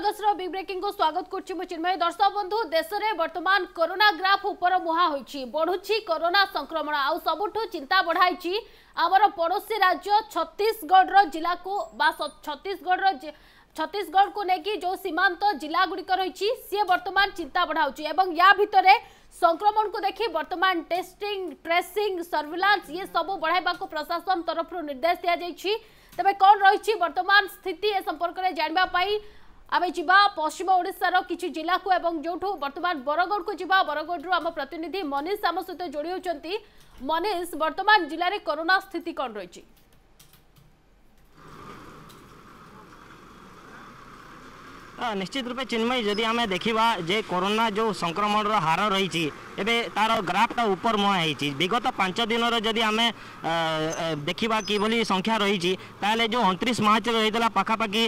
Argus big breaking को स्वागत करुच्ची चिन्मय। दर्शक बंधु देश में वर्तमान कोरोना ग्राफ ऊपर मुहा होइछि बढ़ुछि कोरोना संक्रमण आउ सबुठु चिंता बढ़ाई आमर पड़ोसी राज्य छत्तीसगढ़ जिला को छत्तीसगढ़ को लेकिन जो सीमांत जिला गुड़िक रही सी वर्तमान चिंता बढ़ाऊँच या भितर संक्रमण को देखी वर्तमान टेस्टिंग ट्रेसिंग सर्विलांस ये सब बढ़ावा को प्रशासन तरफ निर्देश दि जाइए। तेज कौन रही वर्तमान स्थिति ए संपर्क में जानापी आम जा पश्चिम ओडिशार किसी जिला को एवं जो वर्तमान बरगढ़ को जा बरगढ़ आम प्रतिनिधि मनीष आम सहित जोड़ी होती। मनीष, वर्तमान जिले में कोरोना स्थिति कौन रही? निश्चित रूपे चिन्मय जदि आम देखा जे कोरोना जो संक्रमण हार रही एवं तार ग्राफटा ऊपर मुहा होती विगत 5 दिन जदि आम देखा कि संख्या रही ताले जो 29 मार्च रही पाखापाखि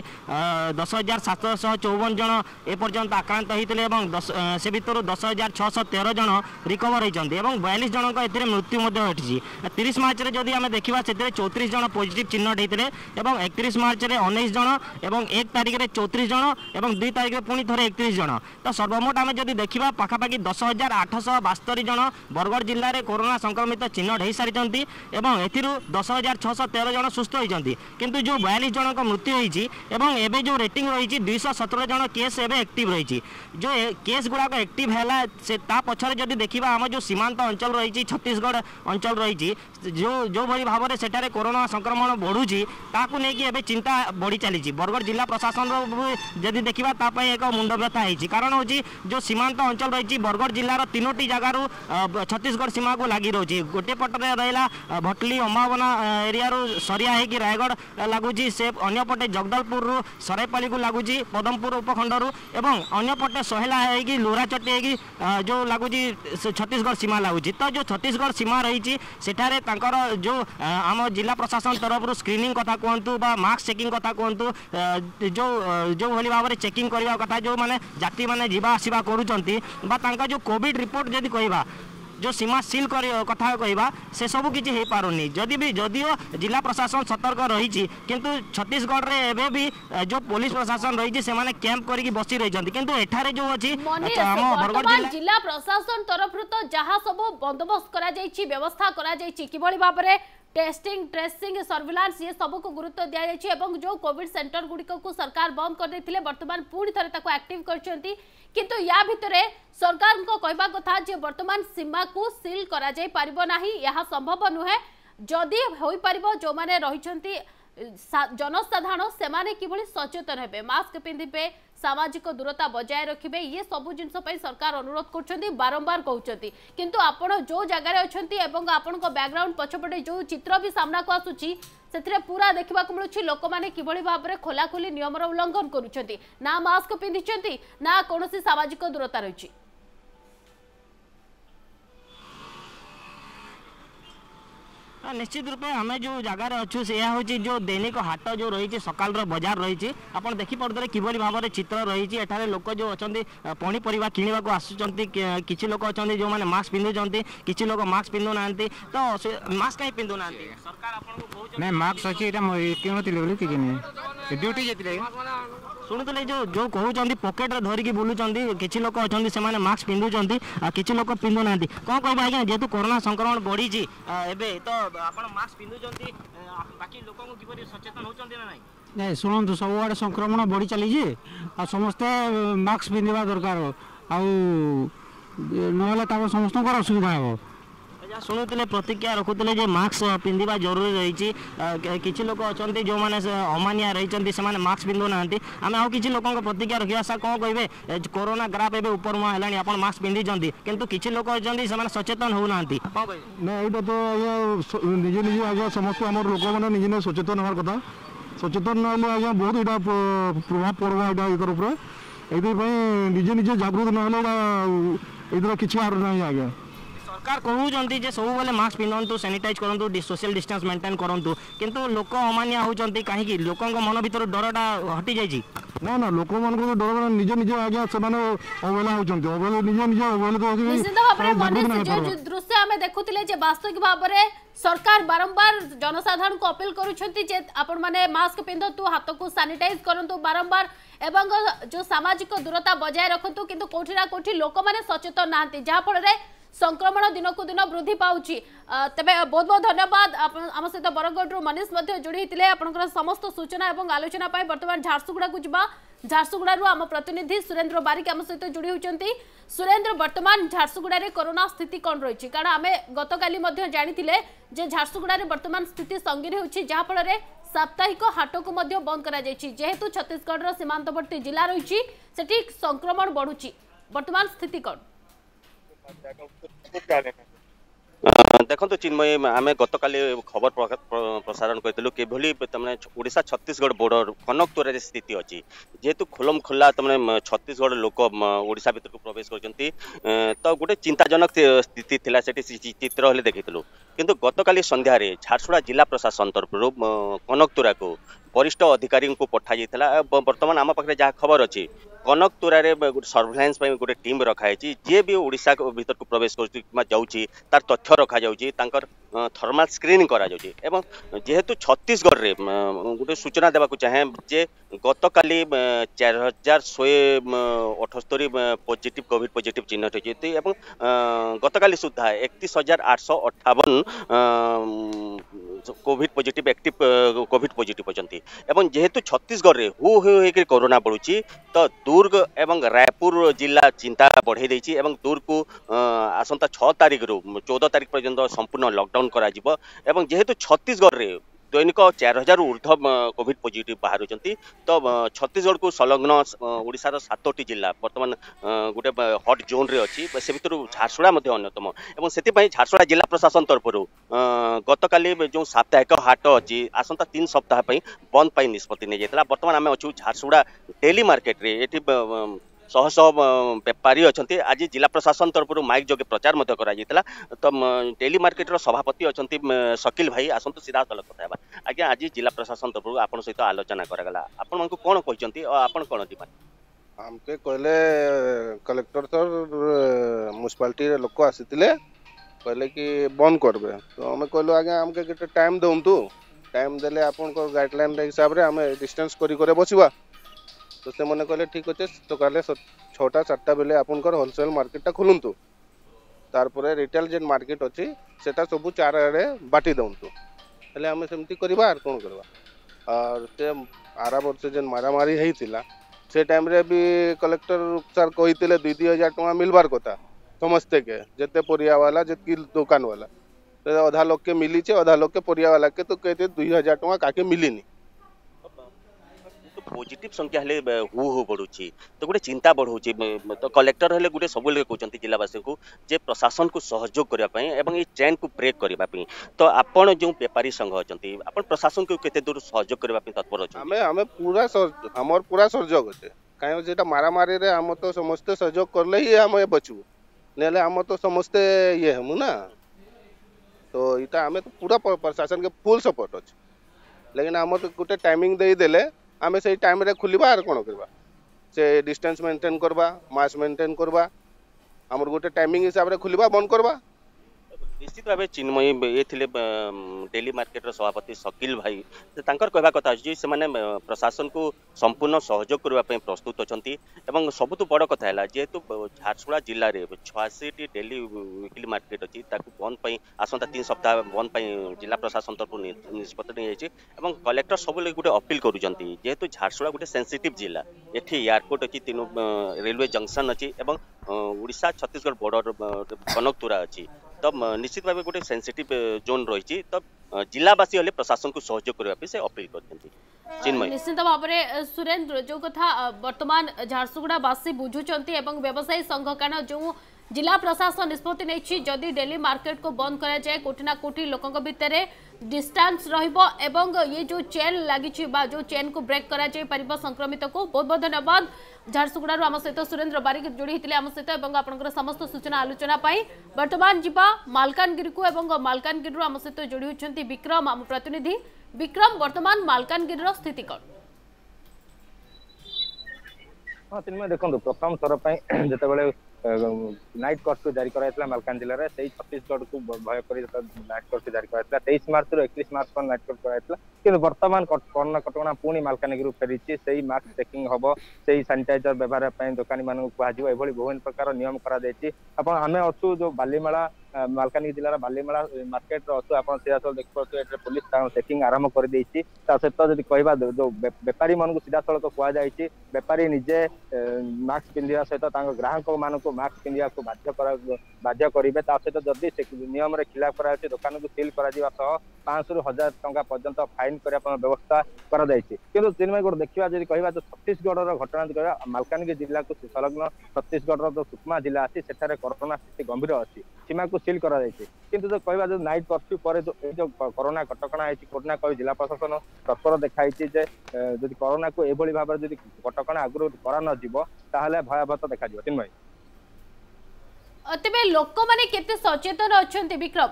10,754 जन एपर्यंत आक्रांत होते से भर 10,613 जन रिकवर होती 42 जन ए मृत्यु घटी। 30 मार्च में जदि आम देखा से 34 जन पॉजिटिव चिन्हट होते 31 मार्च में 19 जन और 1 तारिख में 34 जन और 2 तारिख में पुणी थे 31 जन। तो सर्वमोट आम जब देखा पाखापाखि 10,872 जन बरगढ़ जिले में कोरोना संक्रमित चिन्हट हो सारी और ए 10,613 जन सुस्थ होती किंतु जो 42 जन मृत्यु होती एवं जो रेटिंग रही 217 जन केस एवं एक्टिव रही जो केस गुड़ाक एक्टिव है से पछरे जब देखा आम जो सीमांत अंचल रही छत्तीसगढ़ अंचल रही जो भाई भाव में सेठारे कोरोना संक्रमण बढ़ुची ताकू नहीं चिंता बढ़ी चली। बरगढ़ जिला प्रशासन जदि देखा एक मुंड व्यथा होती कारण हूँ जो सीमांत अंचल रही बरगढ़ जिलार 3टी जगार छत्तीसगढ़ सीमा को लगी रही गोटे पटे रहा भटली अंबावना एरिया सरिया होगी रायगढ़ लगुच से अंपटे जगदलपुर सरायपाली को लगुच पदमपुर उपखंड एवं अंपटे सहेला होगी लोराचटी होगी जो लगुच छत्तीसगढ़ सीमा लगुच। तो जो छत्तीसगढ़ सीमा रही सेठारे जो आम जिला प्रशासन तरफ स्क्रीनिंग कथा कहतु मास्क चेकिंग कथा कहतु जो भली भाव में चेकिंग करने कथा जो मैंने जाति मैंने जीवा आसवा करुँच जो कोविड रिपोर्ट जदि कहवा जो सीमा सील कथा कहवा से सब किसी हो पारुनी जदियो जिला प्रशासन सतर्क रही किंतु छत्तीसगढ़ रे एबे भी जो पुलिस प्रशासन रही से माने कैंप करके बसी रही किंतु एठारे जो अछि वर्तमान जिला प्रशासन तरफ तो जहाँ सब बंदोबस्त करा जायछि व्यवस्था करा जायछि किभली भाव में टेस्टिंग ट्रेसिंग सर्विलांस ये सब को गुरुत्व दि जाइए जो कोविड सेंटर गुड़िक को सरकार बंद कर देथिले वर्तमान पुणी थे एक्टिव करछंती किंतु या भितरे सरकार को कहबा कथा जे वर्तमान सीमा को सील करा जाय परिबो नाही यह संभव नुहे जदि होई परिबो जो माने रहिछंती जनसाधारण से माने किभली सचेतन हेबे मास्क पिंधिबे सामाजिक दूरता बजाय रखिबे ये सबु जिनस पई सरकार अनुरोध करछंती बारंबार कहउछंती किंतु आपण जो जगह रे अछंती एवं आपण को बैकग्राउंड पछपटे जो चित्र भी सामना को आसुची से पूरा देखा मिलूँ लोक मैंने किभली भाव में खोलाखोली नियमर उल्लंघन करुँच ना मास्क पिंधि ना कौन सामाजिक दूरता रही। निश्चित रूपे आम जो जगार अच्छु से हूँ जो दैनिक हाट जो रही सकाल बजार रही आप देखिपे किभली भाव में चित्र रही एठारे लोक जो अच्छा पनीपरिया किणवा को आसुँच किसी लोक अच्छा जो मैंने मास्क पिंधुंट किसी लोक मास्क पिंधु ना तो मास्क कहीं पिंधु ना सरकार मास्क अच्छी ड्यूटी जाती शुणुले जो कहते पकेट धरिकी बुलूँ किसी लोक अच्छा से मास्क पिंधुंट किसी लोक पिंधु ना कौन कह आज्ञा जेहेतु कोरोना संक्रमण बढ़ी एवं तो आप मास्क पिंधुंट बाकी लोक सचेतन होती ना नहीं शुणु सब आड़े संक्रमण बढ़ी चली समस्ते मास्क पिंधा दरकार ना समस्त असुविधा हे शुणुले प्रतिक्रिया रखुले मास्क पिंधा जरूरी रही किसी लोक अच्छा जो मैंने अमानिया रही से मास्क पिंधु ना आम आउ कि लोक प्रतिक्रिया रखा सर कौन कहे कोरोना ग्राफ एवं ऊपर मुहा है आप मास्क पिंधि किंतु किसी लोक अच्छा से सचेतन होना यहाँ तो निजे निजे आज्ञा समस्त आम लोक मैंने निजे निजे सचेतन हमार कथा सचेतन ना आज्ञा बहुत यहाँ प्रभाव पड़वा यहाँ इधर ये निजे निजे जागृत ना किसी आर ना आज्ञा सरकार कहते सब बेले मास्क पिंधु सैनिटाइज करूँ सोशल डिस्टेंस मेंटेन करूँ किंतु लोक अमानिया होती कहीं लोक मन भर डरटा हटि जाइए ना ना लोक मान डर निज निज आज्ञा से अवहेला होती अवहेला निज निज अवहेलित निश्चित भाव मनीष जो दृश्य आम देखुले वास्तविक भाव में सरकार बारंबार जनसाधारण को अपील करुँच मास्क पिंधतु हाथ को सानिटाइज करूँ बारंबार एवं जो सामाजिक दूरता बजाय रखु किंतु कोठी ना कोठी लोक मैंने सचेतन नहांती जहाँफल संक्रमण दिन को दिन वृद्धि पाउछि तबे बहुत बहुत धन्यवाद आम सहित बरगढ़ मनीष जोड़ी होते समस्त सूचना और आलोचना बर्तमान झारसुगुड़ा को जावा झारसुगुड़ा आम प्रतिनिधि सुरेंद्र बारिक आम सहित जोड़ी होती सुरेंद्र वर्तमान झारसुगुड़ा रे कोरोना स्थिति कौन रही कारण आम गतकाली जानी झारसुगुड़ा वर्तमान स्थिति संगीन होछि जहाँफल साप्ताहिक हाट को बंद करा जेहेतु छत्तीसगढ़ सीमांतवर्ती जिला रही सेठी संक्रमण बढ़ुछि वर्तमान स्थिति कौन देखो चिन्मय आम गतकाली खबर प्रसारण करूँ किभली ओडिशा छत्तीसगढ़ बॉर्डर कनकतुरा स्थिति अच्छी जेहेतु खोलम खोला तमें छत्तीसगढ़ लोक ओडिशा भीतर को प्रवेश कर तो गोटे चिंताजनक स्थिति थिला सेठी चित्र हेले देखिलु किंतु गतकाली संध्यारे झारसुगुड़ा जिला प्रशासन तरफ कनकतुरा को वरिष्ठ अधिकारी को पठा जाइथिला वर्तमान आम पाखे जहाँ खबर अच्छी कनकतुरा सर्वेलांस गोटे टीम रखाई जी भी ओडिशा भीतर को प्रवेश कर तार तथ्य रखा जाउची तांकर थर्माल स्क्रीनिंग करा जाउची एवं जेहेतु छत्तीसगढ़ रे गोटे सूचना देवा चाहे जे गतकाली 4178 पॉजिटिव कोविड पॉजिटिव चिन्हित होती एवं गतकाली सुधा 31,858 COVID positive active COVID positive होती एवं जेहेतु छत्तीसगढ़ रे हु होकर कोरोना बढ़ुची तो दुर्ग एवं रायपुर जिला चिंता बढ़ाई देछि एवं दुर्ग को आसंता 6 तारिख रु 14 तारिख पर्यंत संपूर्ण लॉकडाउन करा जिवो एवं जेहेतु छत्तीसगढ़ रे दैनिक 4000 ऊर्ध्व कोविड पॉजिटिव बाहर तो छत्तीसगढ़ को संलग्न ओडिशार 7टी जिला बर्तमान गोटे हॉट जोन रे अच्छी से भर झारसुगुड़ा अन्यतम और से झारसुगुड़ा जिला प्रशासन तरफ गतकाली जो साप्ताहिक हाट अच्छी आसंता 3 सप्ताह बंद पाई निष्पत्ति नहीं जाता बर्तमान आम अच्छू झारसुगुड़ा डेली मार्केट रे एठी शह शह बेपारी अच्छा आज जिला प्रशासन तरफ माइक जोगे प्रचार तो डेली मार्केट सभापति अच्छा शकील भाई आसतु सीधा तल कथा आज्ञा आज जिला प्रशासन तरफ आप सहित आलोचना करागला आपण कौन कहते आप कौन डिमांड आमके कहले कलेक्टर सर म्युनिसिपालिटी लोक आसी कहले कि बंद करबे तो आम कहलु आज्ञा आमके गोटे टाइम दौतु टाइम देले आपन गाइडलाइन हिसाब से आम डिस्टेंस करे बसवा तो से मैंने कहले ठीक अच्छे सकाले 6टा 7टा बेले आपनकर होलसेल मार्केटा खोलतु तारपर रिटेल जेन मार्केट अच्छी सेटा सब 4 आड़े बाटी दौतु हेले आम सेमती करवा आर कौन करवा और से आरा वर्ष जेन मारामारी होता से टाइम रे भी कलेक्टर सर कहते 2,000 टଙ୍କା मिलबार कथा समस्ते के जिते परिया वाला जितकी दुकान वाला तो अधा लोग के मिली अधा लोग के परिया वाला के तो कहते 2,000 टଙ୍କା काके मिलीनी पॉजिटिव संख्या हेले हु बढ़ुची तो गोटे चिंता बढ़ुची तो कलेक्टर हेले गोटे सब लोग कहते जिलावासी को जे प्रशासन को सहयोग करने एवं ये ट्रेन को ब्रेक करने तो आपण जो बेपारी संघ अच्छा आप प्रशासन को केते दूर सहयोग करने तत्पर अच्छे आम पूरा आमर पूरा सहयोग अच्छे कहीं मारामारी रे आम तो समस्ते सहयोग करले ही आम बचबू नहले आम तो समस्ते ये हमू ना तो इटा आम तो पूरा प्रशासन के फुल सपोर्ट अच्छे लेकिन आम तो गोटे टाइमिंग दे देले आमे से टाइम रे खुलिबा आर कोन करबा से डिस्टेंस मेंटेन करबा मास्क मेंटेन करबा हमर गोटे टाइमिंग हिसाब रे खुलिबा बंद करबा निश्चित भाव चिन्मयी ये थे डेली मार्केट सभापति शकील भाई तांकर कहवा कथा अच्छी से प्रशासन को संपूर्ण सहयोग करने प्रस्तुत अच्छा सबुठ बड़ कथा है जेहेतु झारसुगुड़ा जिले में 86टी डेली वीकली मार्केट अच्छी बंद पाई आसंता 3 सप्ताह बंद पाई जिला प्रशासन तरफ निष्पत्ति नहीं कलेक्टर सब लोग गोटे अपील करुँच जेहेतु झारसुगुड़ा गोटे सेंसिटिव जिला ये एयरपोर्ट अच्छी 3 रेलवे जंक्शन अच्छी ओडिशा छत्तीसगढ़ बॉर्डर कनकतुरा अच्छी तो निश्चित भाव गोटे सेंसिटिव जोन रही तो जिलावासी हेले प्रशासन को सहयोग करने से अपील कर निश्चित भाव में सुरेंद्र जो कथा वर्तमान झारसुगुड़ा वासी बुझुंट व्यवसायी संघ कारण जो जिला प्रशासन निष्पत्ति नहीं जदि डेली मार्केट को बंद करा जाए कोठी ना कोठी लोकों भितर डिस्टेंस रहिबो एवं ये जो चेन लगी जो चेन को ब्रेक करा जाए परिबा संक्रमित को बहुत बहुत धन्यवाद झारसुगुड़ा आम सहित सुरेंद्र बारिक जोड़ी होते आम सहित आपंकर समस्त सूचना आलोचना वर्तमान जीवा मालकानगिरी को मालकानगिरी आम सहित जोड़ी होती विक्रम आम प्रतिनिधि विक्रम वर्तमान मालकानगिरी स्थिति कौन हाँ चिन्मय देखो प्रथम थर जो नाइट कर्फ्यू जारी कराइला मालकान जिले में से छत्तीसगढ़ को भय कर नाइट कर्फ्यू जारी कराइला 23 मार्च रु 31 मार्च पर नाइट कर्फ्यू कराइला कि बर्तमान कोरोना कटकणा पुणी मालकानगिरी फेरी से मास्क चेकिंग हम से सानिटाइजर व्यवहार दुकानी मान कहुए विभिन्न प्रकार नियम कर आम अच्छु जो बालीमेला मालकानगिरी जिलार बालीमेला मार्केट अच्छु आप सीधासल देखिए पुलिस चेकिंग आरंभ कर सहित जब कह जो बेपारी मान सीधा सड़क कहुई बेपारी निजे मास्क पिंधा सहित ग्राहक मान मास्क पिंधा को बाध्य करेंगे सहित जदि नियम खिलाफ कर दुकान को सिल कर 500 रु 1000 टंका पर्यंत फाइन करने व्यवस्था कर चिन्मय गोटे देखा जब कह जो छत्तीसगढ़ घटना कह मालकानगिरी जिला को संलग्न छत्तीसगढ़ जो सुकमा जिला अच्छी सेठारे कोरोना स्थिति गंभीर अच्छी सीमा को सिल कर किंतु जो कह जो नाइट कर्फ्यू पर जो कोरोना कटकणा कोरोना कह जिला प्रशासन तत्पर देखाई जब कोरोना को एभली भाव में कटकणा आगु करा न भयावह देखा चिन्मय तेबे लोक माने केते सचेतन अछंती विक्रम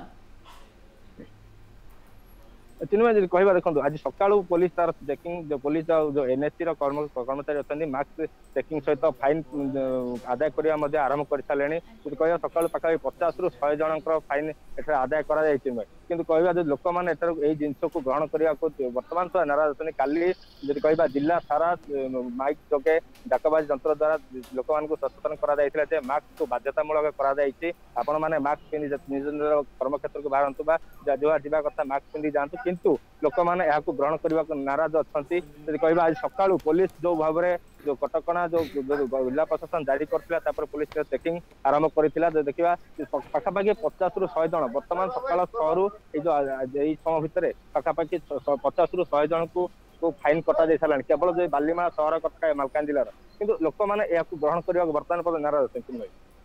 चिन्मय कह देखो आज सका पुलिस तार चेकिंग जो पुलिस जो एनएससी कर्मचारी अच्छा मास्क चेकिंग सहित फाइन आदाय करने आरंभ कर सारे कह सका पाखा 50 रु 100 जन फाइन आदाय कर किंतु कह जो लोक मैंने जिनस को ग्रहण करने को बर्तमान तो नाराज अच्छा काली जब कह जिला सारा माइक जोगे डाकबाज जंत्र द्वारा लोक मान सचेतन कर मास्क को बाध्यतामूलक आपण मैंने मास्क पिंधि निज निज कर्मक्षेत्र को बाहर जो जावा कथा मास्क पिंधि जातु किंतु लोक मैंने ग्रहण करने को नाराज अच्छा कह आज सका पुलिस जो भाव में जो कटकणा जो जिला प्रशासन जारी करता पुलिस चेकिंग आरंभ करथिला देखा पाखापाखि 50 रु 100 जन बर्तमान सकाल 100 रु समय भितर पाखापाखि 50 रु 100 जन को फाइन कटा जाई सारा केवल जो बालीमेला सहर कटका मालकान जिलार किंतु लोक मैंने ग्रहण करने बर्तमान पर नाराज अच्छा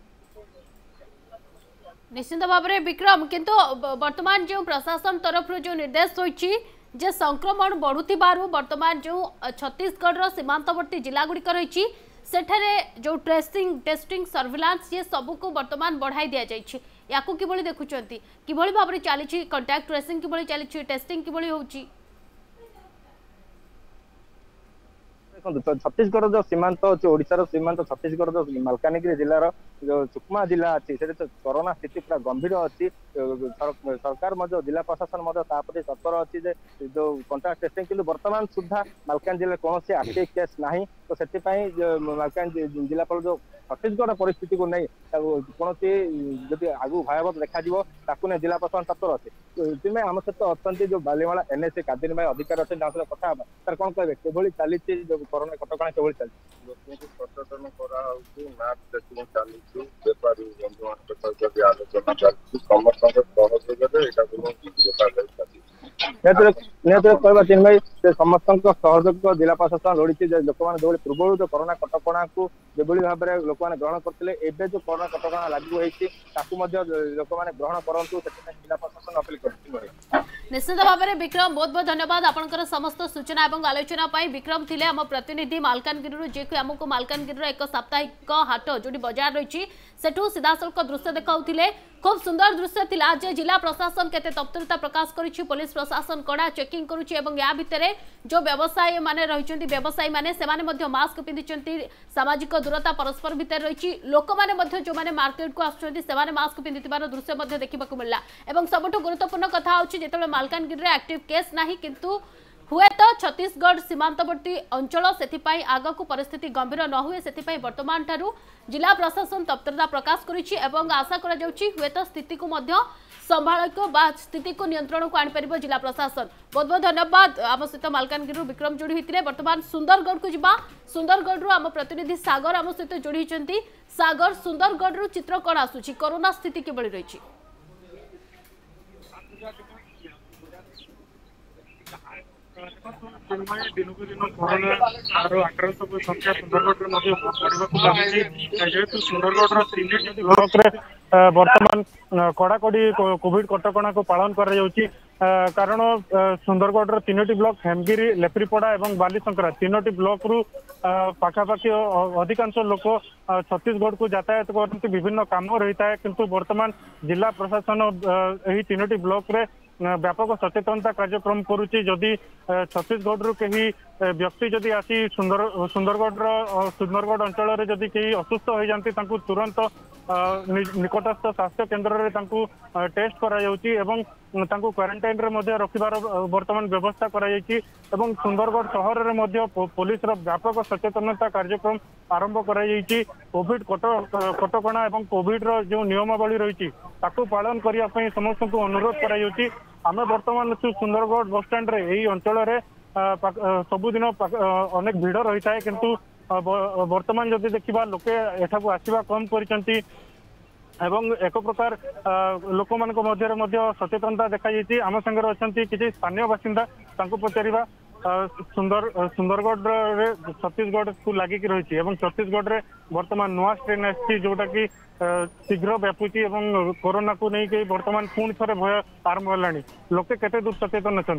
निश्चित भाव में विक्रम किंतु वर्तमान जो प्रशासन तरफ जो निर्देश होइछि जे संक्रमण बढ़ुथिबारु वर्तमान जो छत्तीसगढ़ सीमांतवर्ती जिला गुड़िक रही सेठारे जो ट्रेसिंग टेस्टिंग सर्विलांस ये सबू को वर्तमान बढ़ाई दिया जाइछि याकू किभଳି देखुचंती किभଳି भाव में चली कांटेक्ट ट्रेसिंग किभଳି चली टेस्टिंग किभଳି होउछि देखो छत्तीसगढ़ जो सीमांत अच्छे ओडिशार सीमांत छत्तीसगढ़ जो मालकानगिरी जिलार जो सुकमा जिला अच्छी से कोरोना स्थिति पूरा गंभीर अच्छी सरकार जिला प्रशासन ताप्रति तत्पर अच्छी जो कांटेक्ट टेस्टिंग किंतु वर्तमान सुधा मालकान जिले कौन एक्टिव केस ना तो से मालकान जिला जो छत्तीसगढ़ परिस्थिति को नहीं कौन जब आगु भयावह देखा जिला प्रशासन तत्पर अच्छे आम सहित अच्छा जो बालीमेला एनएससी कादिनी भाई अधिकारी अच्छे कथा तार कौन कहे किभଳି चली जो कोरोना कटकणा किभଳି चली सचेतन चली बेपारी बंधु मान आलोचना चलती कहवा चिन्मय समस्त सहयोग जिला प्रशासन लोड़ी लोक मैंने जो पूर्व जो कोरोना कटकणा को जो भाव में लोक मैंने ग्रहण करते जो कोरोना कटकणा लागू होती लोक मैंने ग्रहण करूँ जिला प्रशासन अपील कर निश्चित भाव में विक्रम बहुत बहुत धन्यवाद आपंकर समस्त सूचना और आलोचना विक्रम थिले आम प्रतिनिधि मालकानगिरी जी आमको मालकानगिरी एक साप्ताहिक हाट जो बजार रही सेठू सीधासलख दृश्य देखाऊे खूब सुंदर दृश्य थिला जे जिला प्रशासन केते तत्परता प्रकाश करुछि पुलिस प्रशासन कड़ा चेकिंग करुछि एवं या भितरे जो व्यवसायी माने रहिचंती व्यवसायी माने सेमाने मध्य मास्क पिंधिचंती सामाजिक दूरता परस्पर भितर रहिछि लोक माने मध्य जो माने मार्केट को आछंती सेमाने मास्क पिंधितिबार दृश्य मध्य देखिबाकू मिलला एवं सबठो गुरुत्वपूर्ण कथा होछि जेतेबे मालकानगिरी रे एक्टिव केस नाही किंतु हुए तो छत्तीसगढ़ सीमांतवर्ती अंचल से आग को परिस्थिति गंभीर न हुए से वर्तमान ठारू जिला प्रशासन तत्परता प्रकाश करिछि एवं आशा करा जाउछि हुए तो स्थिति को मध्य संभाळको बा स्थिति को नियंत्रण को आनिपर जिला प्रशासन बहुत बहुत धन्यवाद आम सहित मालकानगिरी विक्रम जोड़ी होते वर्तमान सुंदरगढ़ को जा सुंदरगढ़ आम प्रतिनिधि सागर आम सहित जोड़ी होती सागर सुंदरगढ़ चित्र कौन आसूची कोरोना स्थिति किभଳି रही दिनकू दिन कोरोना आक्रांत संख्या सुंदरगढ़ बढ़ा लगी जेहेतु सुंदरगढ़ 3 ब्लॉक वर्तमान कड़ाकड़ी कोविड कटकणा को पालन कर कारण सुंदरगढ़ 3टी ब्लॉक हेमगिरी लेफ्रीपड़ा और बालीसंकरा 3टी ब्लॉक रु पाखापाखि अधिकांश लोक छत्तीसगढ़ को यातायात करते विभिन्न काम रही है किंतु वर्तमान जिला प्रशासन यही 3टी ब्लॉक रे व्यापक सचेतनता कार्यक्रम करुच्ची जदि छत्तीसगढ़ रु कहीं व्यक्ति जदि आसी सुंदरगढ़ अंचल जदि कहीं असुस्थ हो जाती तुरंत निकटस्थ स्वास्थ्य केन्द्र में टेस्ट करा क्वारंटाइन रे रखिबार वर्तमान व्यवस्था करा सुंदरगढ़ सहर में पुलिस व्यापक सचेतनता कार्यक्रम आरंभ करा कोविड कटकणा और कोविड जो नियमावली रही पालन करने समस्त को अनुरोध करा आम बर्तमान सुंदरगढ़ बस स्टैंड रे यही अंचल सबुदिन अनेक भिड़ रही है किंतु वर्तमान जदि देखा लोके एठाकू आसवा कम करचंती एवं एक प्रकार लोक मान सचेतनता देखा आम संगे अच्छा किसी स्थानीय बासिंदा पचारा सुंदरगढ़ छत्तीसगढ़ को लगिक रही छत्तीसगढ़ में वर्तमान नुआ स्ट्रेन आसी जोटा कि शीघ्र व्यापुची कोरोना को लेकिन वर्तमान पुणी थे भय आरंभ है लोके केते दूर सचेतन अच्छा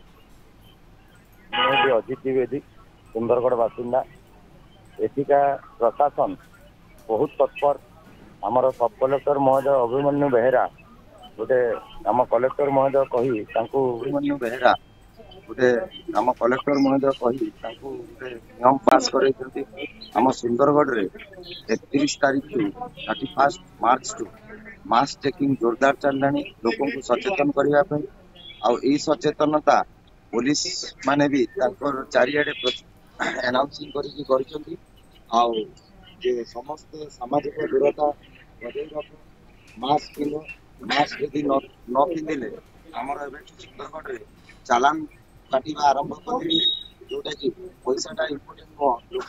अजित द्विवेदी सुंदरगढ़ बासिंदा एथिका प्रशासन बहुत तत्पर आमर सब कलेक्टर महोदय अभिमन्यु बेहेरा गोटे आम कलेक्टर महोदय कही अभिमन्यु बेहेरा गोटे आम कलेक्टर महोदय कही गोटे नियम पास कर सुंदरगढ़ रे 31 तारीख टू 31 मार्च टू मास चेकिंग जोरदार चललानी लोकों को सचेतन करने आई सचेतनता पुलिस माने भी चारिआडे अनाउंसिंग करके समस्त सामाजिक दूरता बजाय रख मास्क पिंध मास्क यदि न पिंधिले आमर सुंदरगढ़ में चालान काटा आरंभ कर जोटा कि पैसाटा इम्पोर्टेंट लोक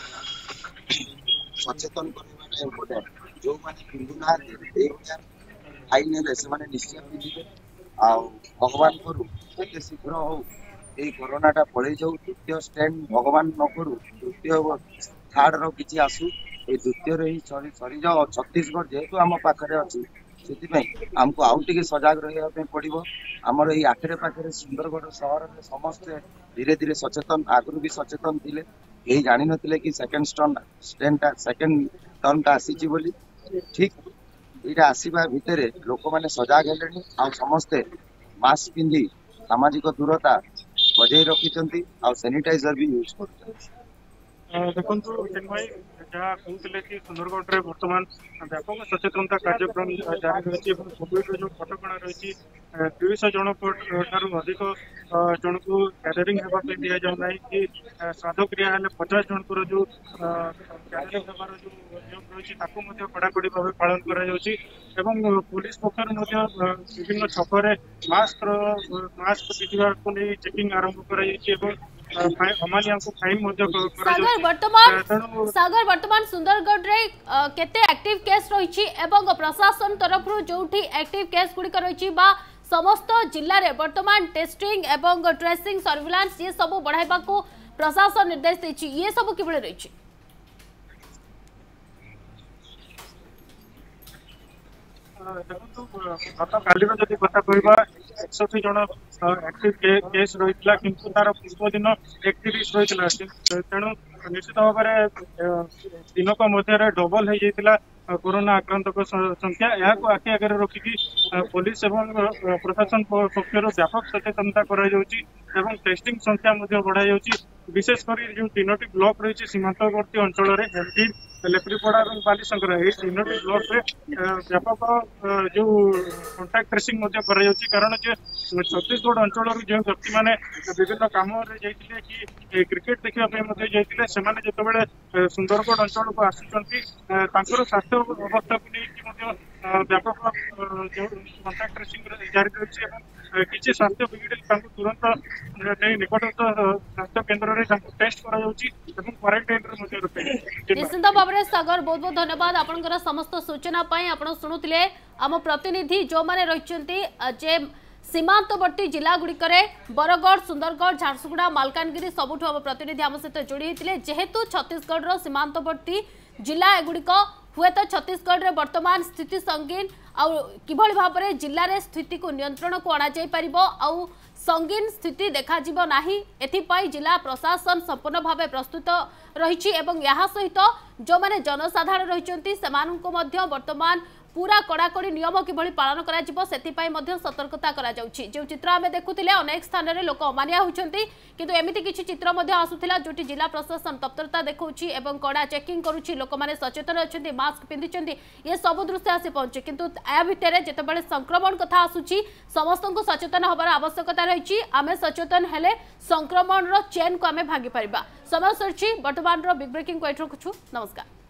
सचेतन करवाटा इम्पोर्टेंट जो मैंने पिंधुना फाइन है निश्चय पिंधे भगवान करू शीघ्र हो ये कोरोनाटा पड़े जाऊ द्वितीय स्टैंड भगवान न करू तृतीय थर्ड रो किसी आसू ये द्वितीय ही सरी जाओ छत्तीसगढ़ जेहेतु आम पाखे अच्छी से आमको आउ टे सजग रहा पड़ो आमर ये आखिरे पाखे सुंदरगढ़ सहर में समस्ते धीरे धीरे सचेतन आगु भी सचेतन थे यही जान नी कि सेकेंड टर्न आसी ठीक यहाँ आसवा भितर लोक मैंने सजग है समस्ते मास्क पिंधि सामाजिक दूरता बजाय रखिंट सैनिटाइजर भी यूज कर देखो भाई जहाँ कहते कि सुंदरगढ़ में बर्तमान व्यापक सचेतनता कार्यक्रम जारी रही कोविड जो कटकणा रही 200 जन ठार अधिक जन को गैदरिंग होगा दि जाऊना कि श्राद्ध क्रिया 50 जन जो गैदरिंग होबार जो नियम रही कड़ाकड़ी भाव पालन कर पुलिस पक्षर विभिन्न छकरे मास्क पिंधा को नहीं चेकिंग आरंभ कर सागर वर्तमान सुंदरगढ़ रे केते एक्टिव केस रही प्रशासन तरफ जो एक्टिव केस गुड़िक रही समस्त जिले में वर्तमान टेस्टिंग एवं ट्रेसिंग सर्विलांस ये सब बढ़ाइबा को प्रशासन निर्देश देछि ये सब किबळे रही गत काली जब कथा कह 61 जन एक्टिव केस रही किंतु तार पूर्व दिन 31 रही तेणु निश्चित भाव में दिनक मध्य डबल हो जाता कोरोना आक्रांत संख्या यहाँ आखि आगे रखिकी पुलिस एवं प्रशासन पक्ष व्यापक सचेतनता टेस्टिंग संख्या बढ़ाई विशेषकर जो 3टी ब्लॉक रही सीमांतवर्ती अंचल लेफ्रीपड़ा और बालीशंकर ये 3टी ब्लॉक रे व्यापक जो कॉन्टैक्ट ट्रेसिंग कारण जे छत्तीसगढ़ अंचल जो व्यक्ति मैंने विभिन्न काम जाते कि क्रिकेट देखा जाते जो सुंदरगढ़ अंचल को आसुच्च स्वास्थ्य अवस्था को लेकिन व्यापक कॉन्टैक्ट ट्रेसिंग जारी रही किसी स्वास्थ्य बिगड़े तुरंत निकटस्थ स्वास्थ्य केन्द्र में टेस्ट क्वारंटाइन निश्चित भाव में सागर बहुत बहुत धन्यवाद आपनकर समस्त सूचना आप शुणुले आम प्रतिनिधि जो मैंने रही सीमांतवर्ती जिला गुड़िक बरगढ़ सुंदरगढ़ झारसुगुड़ा मालकानगिरी सबुठ आम प्रतिनिधि आम सहित जोड़ी होते जेहेतु छत्तीसगढ़ सीमांतवर्ती जिला एगुड़िक हुए तो छत्तीसगढ़ में वर्तमान स्थिति संगीन किभली भाव में जिले में स्थिति को नियंत्रण को अणा संगीन स्थिति देखा नहीं एथिपाई जिला प्रशासन संपूर्ण भाव प्रस्तुत रही सहित जो मैंने जनसाधारण रही वर्तमान पूरा कड़ाकड़ी नियम किभଳି पालन करा जिवो सेतिपई मध्य सतर्कता करा जाउछि। जो चित्र आमे देखुतिले अनेक स्थान रे लोक अमानिया होउछंती किंतु एमिति किछि चित्र मध्य आसुथिला जोटी जिला प्रशासन तत्परता देखौछि एवं कड़ा चेकिंग करूछि। लोक माने सचेतन अछंती, मास्क पिंधिछंती, ये सब दृश्य आसी पहुंचे किंतु आ भितरे जेतेबेले संक्रमण कथा आसुछि समस्त को सचेतन होबार आवश्यकता रही। आमे सचेतन हेले संक्रमण रो चेन को आमे भागी परिबा। समय सरछि वर्तमान रो बिग ब्रेकिंग को एठो कुछु। नमस्कार।